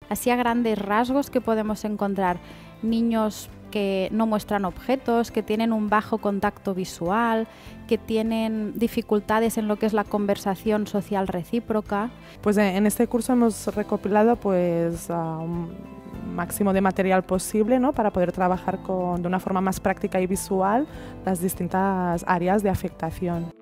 Así a grandes rasgos, que podemos encontrar niños que no muestran objetos, que tienen un bajo contacto visual, que tienen dificultades en lo que es la conversación social recíproca. Pues en este curso hemos recopilado pues un máximo de material posible, ¿no?, para poder trabajar de una forma más práctica y visual las distintas áreas de afectación.